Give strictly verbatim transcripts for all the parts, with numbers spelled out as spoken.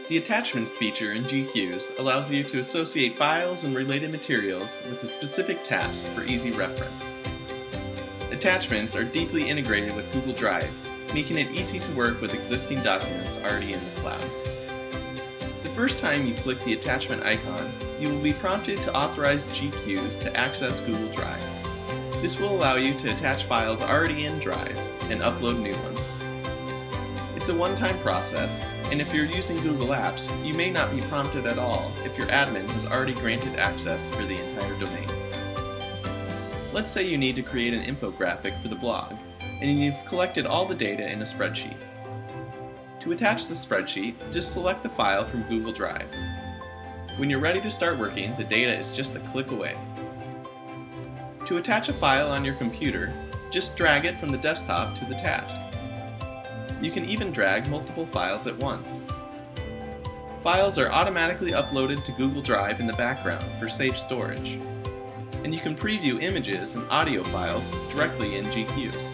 The Attachments feature in GQueues allows you to associate files and related materials with a specific task for easy reference. Attachments are deeply integrated with Google Drive, making it easy to work with existing documents already in the cloud. The first time you click the attachment icon, you will be prompted to authorize GQueues to access Google Drive. This will allow you to attach files already in Drive and upload new ones. It's a one-time process, and if you're using Google Apps, you may not be prompted at all if your admin has already granted access for the entire domain. Let's say you need to create an infographic for the blog, and you've collected all the data in a spreadsheet. To attach the spreadsheet, just select the file from Google Drive. When you're ready to start working, the data is just a click away. To attach a file on your computer, just drag it from the desktop to the task. You can even drag multiple files at once. Files are automatically uploaded to Google Drive in the background for safe storage. And you can preview images and audio files directly in GQueues.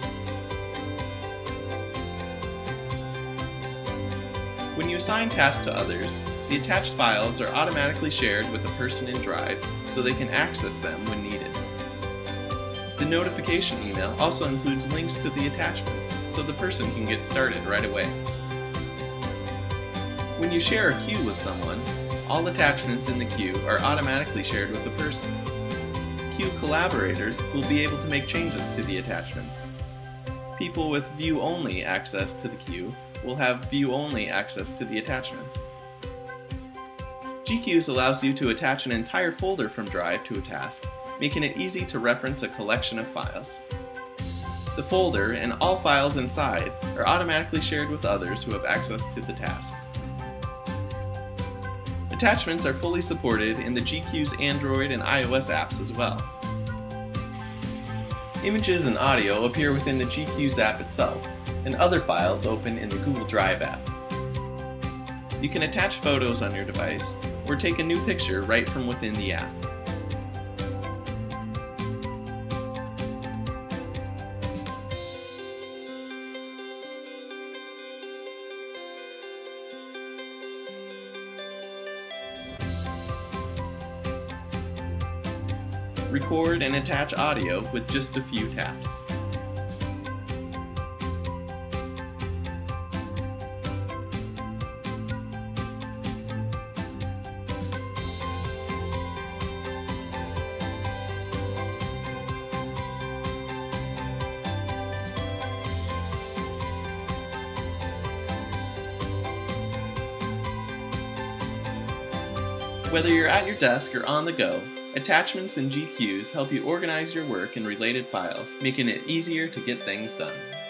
When you assign tasks to others, the attached files are automatically shared with the person in Drive so they can access them when needed. The notification email also includes links to the attachments so the person can get started right away. When you share a queue with someone, all attachments in the queue are automatically shared with the person. Queue collaborators will be able to make changes to the attachments. People with view-only access to the queue will have view-only access to the attachments. GQueues allows you to attach an entire folder from Drive to a task, making it easy to reference a collection of files. The folder and all files inside are automatically shared with others who have access to the task. Attachments are fully supported in the GQueues Android and iOS apps as well. Images and audio appear within the GQueues app itself, and other files open in the Google Drive app. You can attach photos on your device, or take a new picture right from within the app. Record and attach audio with just a few taps. Whether you're at your desk or on the go, attachments in GQueues help you organize your work and related files, making it easier to get things done.